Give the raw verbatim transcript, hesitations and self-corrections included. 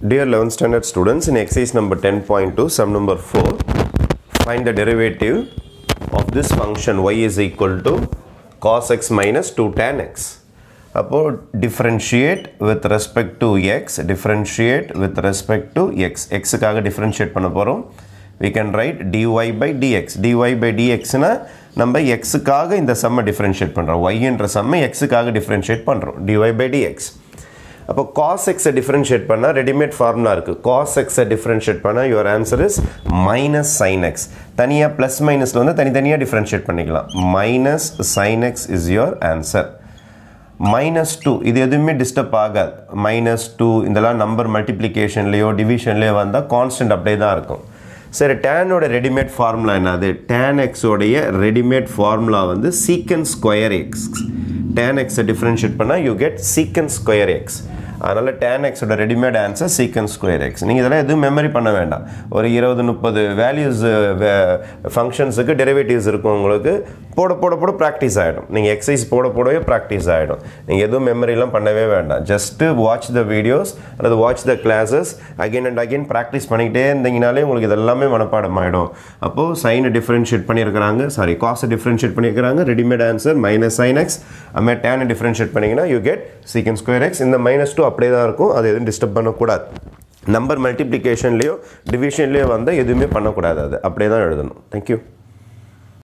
Dear eleventh standard students, in exercise number ten point two, sum number four, find the derivative of this function y is equal to cos x minus two tan x. Upon differentiate with respect to x, differentiate with respect to x. X kaga differentiate panna porom. We can write dy by dx. dy by dx na நம்ம x காக இந்த சம்ம differentiate பண்றோம். y என்ற சம்ம x காக differentiate பண்றோம். dy by dx. அப்போ cos x differentiate பண்ணா ரெடிமேட் ஃபார்முலா இருக்கு. cos x differentiate பண்ணா your answer is minus sin x. தனியா plus minusல வந்து தனித்தனியா differentiate பண்ணிக்கலாம். minus sin x is your answer. minus two இது எதுவுமே டிஸ்டர்ப் ஆகாது. minus two இதெல்லாம் நம்பர் மல்டிப்ளிகேஷன்லயோ டிவிஷன்லயோ வந்தா கான்ஸ்டன்ட் அப்படியே தான் இருக்கும். சரி, tan ஓட ரெடிமேட் ஃபார்முலா என்னது? tan x உடைய ரெடிமேட் ஃபார்முலா வந்து secant square x. tan x differentiate பண்ணா you get secant square x. அதனால tan x ஓட readymade answer secant square x. நீங்க இதெல்லாம் எதுவும் மெமரி பண்ண வேண்டாம். ஒரு இருபது முப்பது வேல்யூஸ் ஃபங்க்ஷன்ஸ்க்கு டெரிவேட்டிவ்ஸ் இருக்கும். உங்களுக்கு போட போட போட பிராக்டிஸ் ஆகிடும். நீங்கள் எக்ஸசைஸ் போட போடவே ப்ராக்டிஸ் ஆகிடும். நீங்கள் எதுவும் மெமரிலாம் பண்ணவே வேண்டாம். ஜஸ்ட்டு வாட்ச் த வீடியோஸ் அல்லது watch the classes again and again practice பண்ணிக்கிட்டே இருந்தீங்கனாலே உங்களுக்கு இதெல்லாமே மனப்பாடம் ஆகிடும். அப்போது சைனை டிஃப்ரென்ஷியேட் பண்ணியிருக்கிறாங்க, சாரி காசை டிஃப்ரென்ஷியேட் பண்ணியிருக்கிறாங்க. Readymade answer minus sine X. அதுமாதிரி டேனை டிஃப்ரென்ஷியேட் பண்ணிங்கன்னா you get secant square x. இந்த மைனஸ் டூ அப்படியே தான் இருக்கும். அது எதுவும் டிஸ்டர்ப் பண்ணக்கூடாது. நம்பர் மல்டிப்ளிகேஷன்லேயோ டிவிஷன்லேயோ வந்தால் எதுவுமே பண்ணக்கூடாது. அது அப்படியே தான் எழுதணும். தேங்க்யூ.